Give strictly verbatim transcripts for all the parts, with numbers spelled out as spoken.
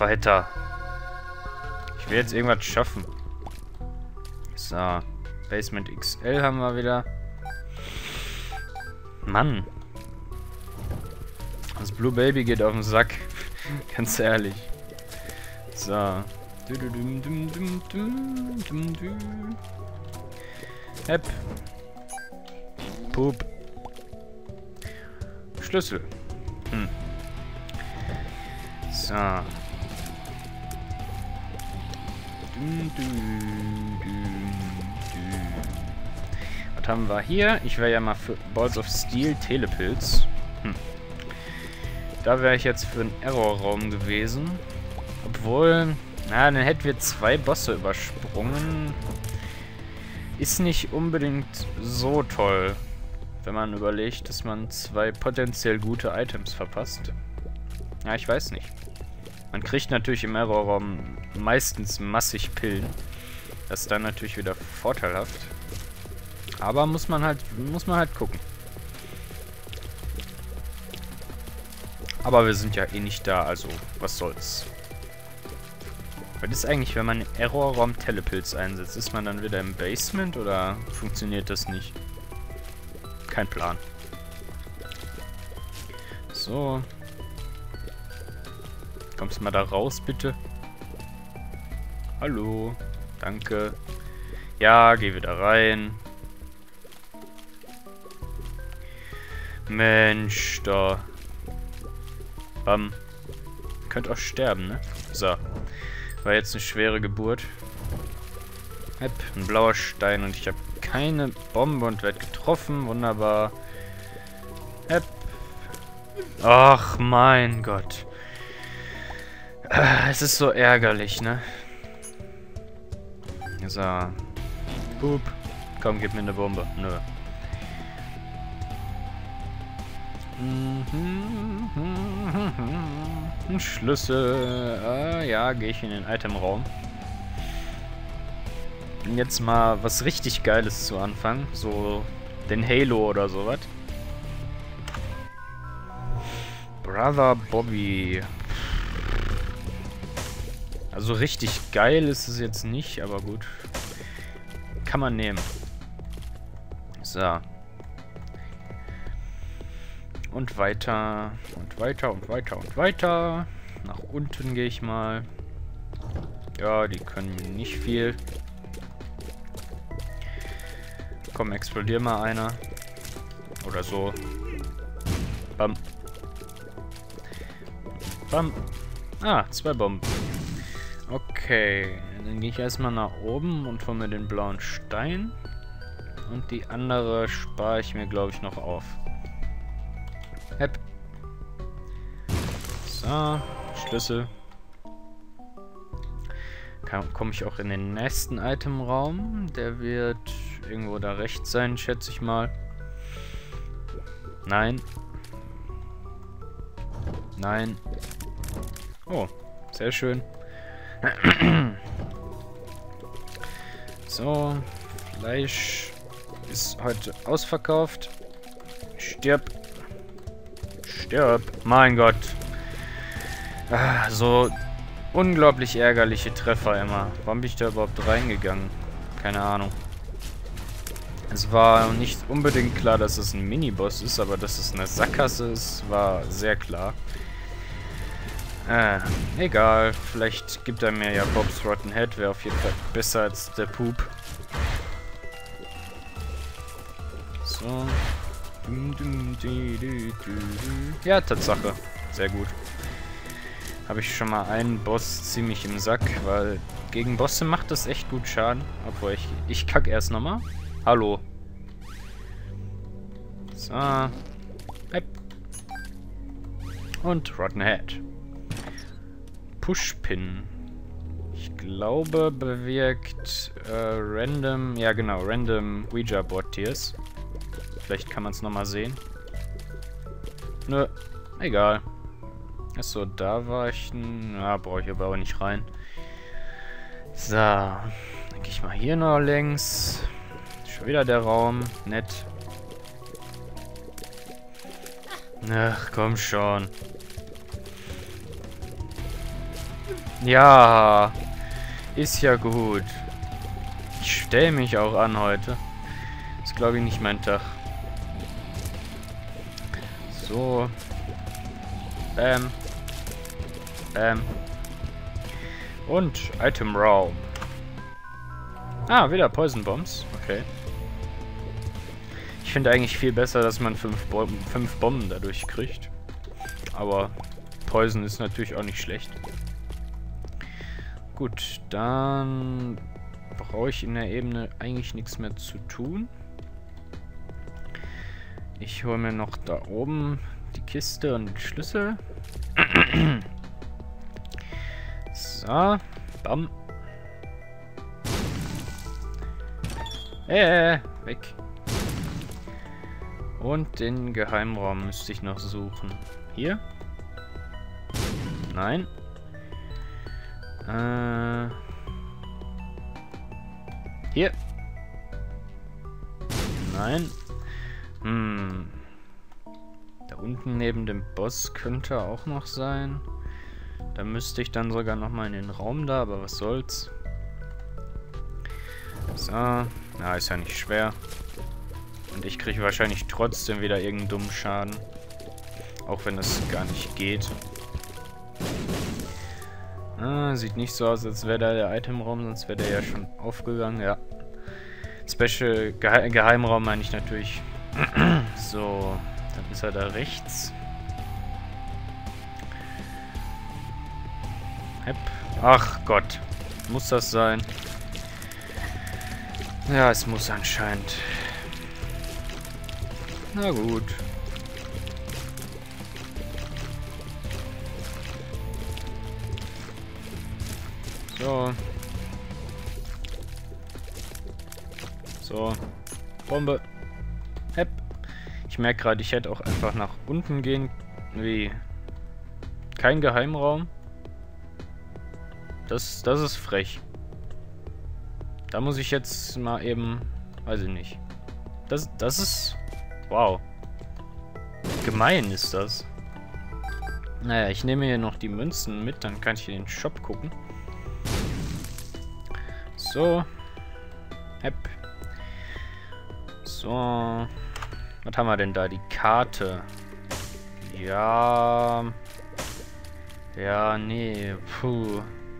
weiter. Ich will jetzt irgendwas schaffen. So. Basement X L haben wir wieder. Mann. Das Blue Baby geht auf den Sack. Ganz ehrlich. So. Hepp. Pup. Schlüssel. Hm. So. Was haben wir hier? Ich wäre ja mal für Balls of Steel Telepilz. Hm. Da wäre ich jetzt für einen Errorraum gewesen. Obwohl, na, dann hätten wir zwei Bosse übersprungen. Ist nicht unbedingt so toll, wenn man überlegt, dass man zwei potenziell gute Items verpasst. Ja, ich weiß nicht. Man kriegt natürlich im Errorraum meistens massig Pillen. Das ist dann natürlich wieder vorteilhaft. Aber muss man halt, muss man halt gucken. Aber wir sind ja eh nicht da, also was soll's. Was ist eigentlich, wenn man im Errorraum Telepilz einsetzt? Ist man dann wieder im Basement oder funktioniert das nicht? Kein Plan. So. Kommst du mal da raus, bitte? Hallo. Danke. Ja, geh wieder rein. Mensch, da. Bam. Könnt auch sterben, ne? So. War jetzt eine schwere Geburt. Hepp, ein blauer Stein und ich habe keine Bombe und werde getroffen. Wunderbar. Hepp. Ach, mein Gott. Es ist so ärgerlich, ne? So. Hup. Komm, gib mir eine Bombe. Nö. Ein Schlüssel. Ah, ja, gehe ich in den Itemraum. Und jetzt mal was richtig Geiles zu Anfang. So den Halo oder sowas. Brother Bobby. Also richtig geil ist es jetzt nicht, aber gut. Kann man nehmen. So. Und weiter. Und weiter und weiter und weiter. Nach unten gehe ich mal. Ja, die können mir nicht viel. Komm, explodier mal einer. Oder so. Bam. Bam. Ah, zwei Bomben. Okay, dann gehe ich erstmal nach oben und hole mir den blauen Stein. Und die andere spare ich mir, glaube ich, noch auf. Hepp. So, Schlüssel. Komme ich auch in den nächsten Itemraum. Der wird irgendwo da rechts sein, schätze ich mal. Nein. Nein. Oh, sehr schön. So, Fleisch ist heute ausverkauft. Stirb. Stirb. Mein Gott. Ah, so unglaublich ärgerliche Treffer immer. Warum bin ich da überhaupt reingegangen? Keine Ahnung. Es war nicht unbedingt klar, dass es ein Miniboss ist, aber dass es eine Sackgasse ist, war sehr klar. Äh, egal. Vielleicht gibt er mir ja Bob's Rotten Head. Wäre auf jeden Fall besser als der Pup. So. Ja, Tatsache. Sehr gut. Habe ich schon mal einen Boss ziemlich im Sack, weil gegen Bosse macht das echt gut Schaden. Obwohl ich... Ich kack erst nochmal. Hallo. So. Hepp. Und Rotten Head. Pushpin. Ich glaube, bewirkt äh, random... Ja, genau. Random Ouija-Board-Tiers. Vielleicht kann man es nochmal sehen. Nö. Egal. Achso, da war ich... Na, brauche ich aber auch nicht rein. So. Dann gehe ich mal hier noch längs. Schon wieder der Raum. Nett. Ach, komm schon. Ja, ist ja gut. Ich stelle mich auch an heute. Ist, glaube ich, nicht mein Tag. So. Bam. Bam. Und Item Raum. Ah, wieder Poison Bombs. Okay. Ich finde eigentlich viel besser, dass man fünf, Bom fünf Bomben dadurch kriegt. Aber Poison ist natürlich auch nicht schlecht. Gut, dann brauche ich in der Ebene eigentlich nichts mehr zu tun. Ich hole mir noch da oben die Kiste und den Schlüssel. So, bam. Äh, weg. Und den Geheimraum müsste ich noch suchen. Hier? Nein. Äh. Hier. Nein. Hm. Da unten neben dem Boss könnte auch noch sein. Da müsste ich dann sogar noch mal in den Raum da, aber was soll's. So. Na, ist ja nicht schwer. Und ich kriege wahrscheinlich trotzdem wieder irgendeinen dummen Schaden. Auch wenn es gar nicht geht. Ah, sieht nicht so aus, als wäre da der Itemraum, sonst wäre der ja schon aufgegangen. Ja. Special Gehe Geheimraum meine ich natürlich. So, dann ist er da rechts. Hepp. Ach Gott. Muss das sein? Ja, es muss anscheinend. Na gut. So. So. Bombe. Hepp. Ich merke gerade, ich hätte auch einfach nach unten gehen. Wie? Kein Geheimraum. Das, das ist frech. Da muss ich jetzt mal eben... Weiß ich nicht. Das, das ist... Wow. Gemein ist das. Naja, ich nehme hier noch die Münzen mit, dann kann ich in den Shop gucken. So. Hepp. So. Was haben wir denn da? Die Karte. Ja. Ja, nee. Puh.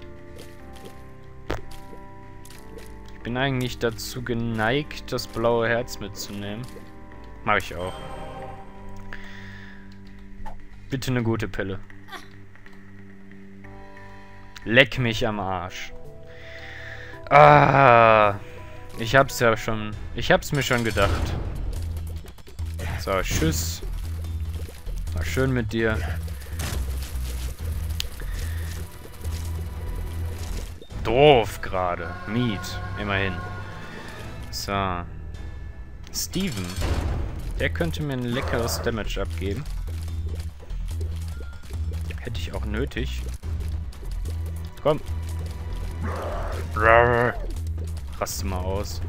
Ich bin eigentlich dazu geneigt, das blaue Herz mitzunehmen. Mach ich auch. Bitte eine gute Pille. Leck mich am Arsch. Ah. Ich hab's ja schon... Ich hab's mir schon gedacht. So, tschüss. War schön mit dir. Doof gerade. Miet. Immerhin. So. Steven. Der könnte mir ein leckeres Damage abgeben. Hätte ich auch nötig. Komm. Raste mal aus.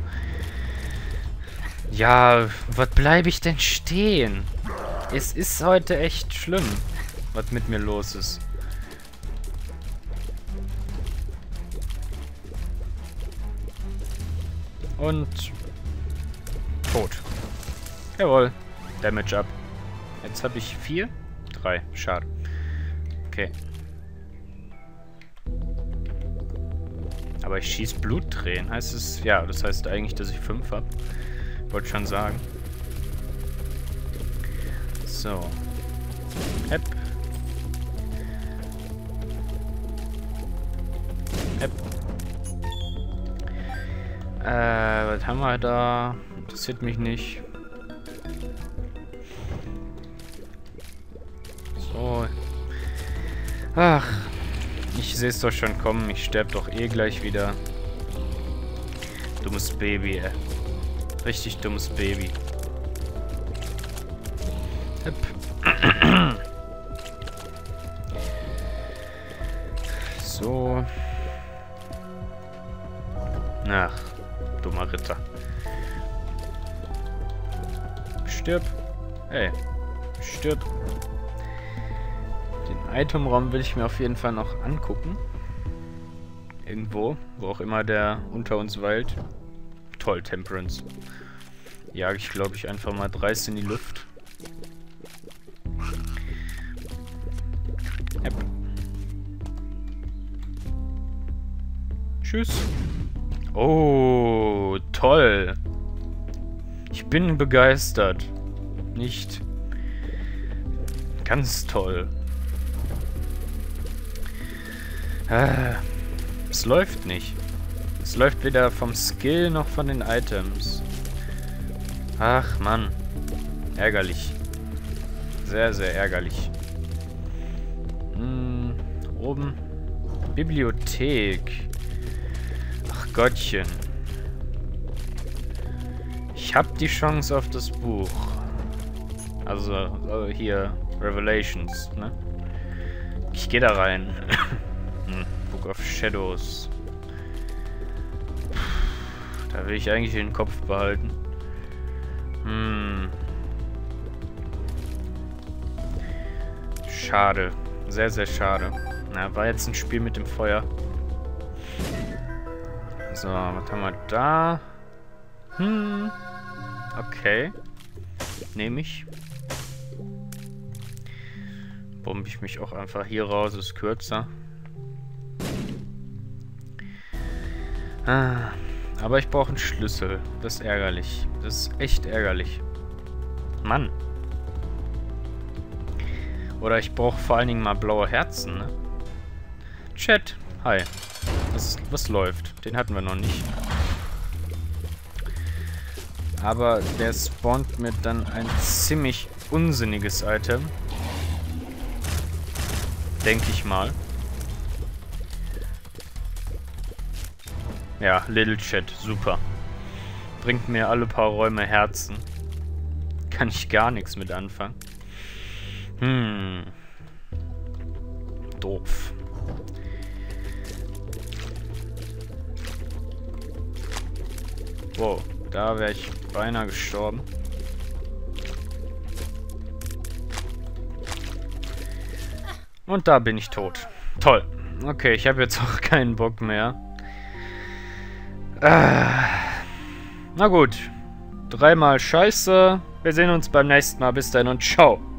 Ja, was bleibe ich denn stehen? Es ist heute echt schlimm, was mit mir los ist. Und... tot. Jawohl. Damage ab. Jetzt habe ich vier? Drei. Schade. Okay. Aber ich schieße Bluttränen. Heißt es... Ja, das heißt eigentlich, dass ich fünf habe. Wollte schon sagen. So. Hepp. Hepp. Äh, was haben wir da? Interessiert mich nicht. So. Ach. Ich sehe es doch schon kommen. Ich sterbe doch eh gleich wieder. Dummes Baby, ey. Richtig dummes Baby. Hepp. So. Ach, dummer Ritter. Stirb. Ey. Stirb. Den Itemraum will ich mir auf jeden Fall noch angucken. Irgendwo, wo auch immer der unter uns weilt. Toll, Temperance. Jage ich, glaube ich, einfach mal dreist in die Luft. Yep. Tschüss. Oh, toll. Ich bin begeistert. Nicht. Ganz toll. Ah, es läuft nicht. Es läuft weder vom Skill noch von den Items. Ach, Mann. Ärgerlich. Sehr, sehr ärgerlich. Hm, oben. Bibliothek. Ach Gottchen. Ich hab die Chance auf das Buch. Also, also hier, Revelations, ne? Ich gehe da rein. hm, Book of Shadows. Da will ich eigentlich den Kopf behalten. Hm. Schade. Sehr, sehr schade. Na, war jetzt ein Spiel mit dem Feuer. So, was haben wir da? Hm. Okay. Nehme ich. Bombe ich mich auch einfach hier raus, ist kürzer. Ah. Aber ich brauche einen Schlüssel. Das ist ärgerlich. Das ist echt ärgerlich. Mann. Oder ich brauche vor allen Dingen mal blaue Herzen, ne? Chat. Hi. Was, was läuft? Den hatten wir noch nicht. Aber der spawnt mir dann ein ziemlich unsinniges Item. Denke ich mal. Ja, Little Chat, super. Bringt mir alle paar Räume Herzen. Kann ich gar nichts mit anfangen. Hm. Doof. Wow, da wäre ich beinahe gestorben. Und da bin ich tot. Toll. Okay, ich habe jetzt auch keinen Bock mehr. Ah. Na gut. Dreimal Scheiße. Wir sehen uns beim nächsten Mal. Bis dann und ciao.